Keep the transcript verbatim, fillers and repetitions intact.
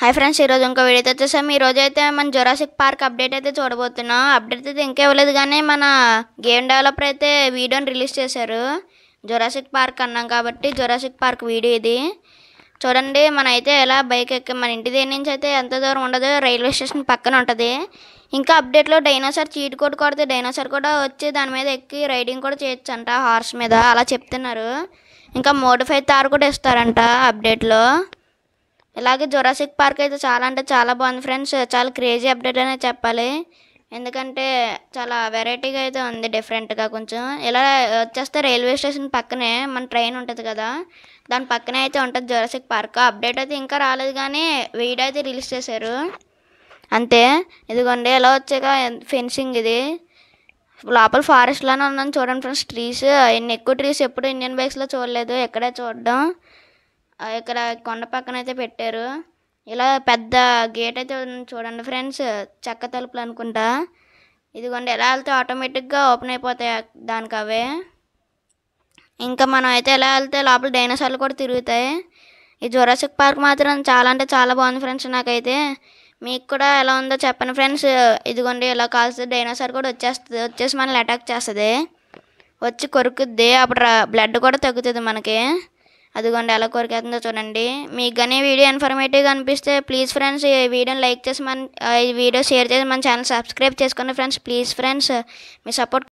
Hi friends, ఈరోజు ఇంకో video అయితే వచ్చేసాం. ఈరోజు అయితే మన జురాసిక్ పార్క్ అప్డేట్ అయితే చూడబోతున్నాం. అప్డేట్ అయితే ఇంకా ఇవ్వలేదు, కానీ మన గేమ్ డెవలపర్ అయితే వీడియోని రిలీజ్ చేశారు. జురాసిక్ పార్క్ అన్నాం కాబట్టి జురాసిక్ పార్క్ వీడియో ఇది చూడండి. మన అయితే ఎలా బైక్ ఎక్కి మన ఇంటి దగ్గర నుంచి అయితే ఎంత దూరం ఉండదు, రైల్వే స్టేషన్ పక్కన ఉంటుంది. ఇంకా అప్డేట్లో డైనోసార్ చీట్ కోడ్ కొడితే డైనోసార్ కూడా వచ్చి దాని మీద ఎక్కి రైడింగ్ కూడా చేయొచ్చు అంట, హార్స్ మీద అలా చెప్తున్నారు. ఇంకా మోడిఫై తార్ కూడా ఇస్తారంట అప్డేట్లో. ఇలాగే జురాసిక్ పార్క్ అయితే చాలా అంటే చాలా బాగుంది ఫ్రెండ్స్. చాలా క్రేజీ అప్డేట్ అనే చెప్పాలి, ఎందుకంటే చాలా వెరైటీగా అయితే ఉంది, డిఫరెంట్గా. కొంచెం ఇలా వచ్చేస్తే రైల్వే స్టేషన్ పక్కనే మన ట్రైన్ ఉంటుంది కదా, దాని పక్కనే అయితే ఉంటుంది జురాసిక్ పార్క్. అప్డేట్ అయితే ఇంకా రాలేదు, కానీ వీడియో అయితే రిలీజ్ చేశారు అంతే. ఇదిగోండి ఇలా వచ్చాక ఫెన్సింగ్, ఇది లోపల ఫారెస్ట్లోనే ఉన్నాను చూడండి ఫ్రెండ్స్. ట్రీస్, ఇన్ని ఎక్కువ ట్రీస్ ఎప్పుడు ఇండియన్ బైక్స్లో చూడలేదు, ఎక్కడే చూడడం. ఇక్కడ కొండ పక్కన అయితే పెట్టారు. ఇలా పెద్ద గేట్ అయితే చూడండి ఫ్రెండ్స్, చెక్క తలుపులు అనుకుంటా. ఇదిగోండి ఎలా వెళ్తే ఆటోమేటిక్గా ఓపెన్ అయిపోతాయి దానికి అవే. ఇంకా మనం అయితే ఎలా వెళ్తే లోపల డైనోసార్లు కూడా తిరుగుతాయి. ఈ జురాసిక్ పార్క్ మాత్రం చాలా అంటే చాలా బాగుంది ఫ్రెండ్స్. నాకైతే మీకు కూడా ఎలా ఉందో చెప్పండి ఫ్రెండ్స్. ఇదిగోండి ఇలా కాల్స్తే డైనోసార్ కూడా వచ్చేస్తుంది, వచ్చేసి మనల్ని అటాక్ చేస్తుంది, వచ్చి కొరుకుద్ది. అప్పుడు బ్లడ్ కూడా తగ్గుతుంది మనకి. అదిగోండి ఎలా కొరికేస్తుందో చూడండి. మీకు కానీ వీడియో ఇన్ఫర్మేటివ్గా అనిపిస్తే ప్లీజ్ ఫ్రెండ్స్ ఈ వీడియోని లైక్ చేసి మన ఈ వీడియో షేర్ చేసి మన ఛానల్ సబ్స్క్రైబ్ చేసుకోండి ఫ్రెండ్స్. ప్లీజ్ ఫ్రెండ్స్, మీ సపోర్ట్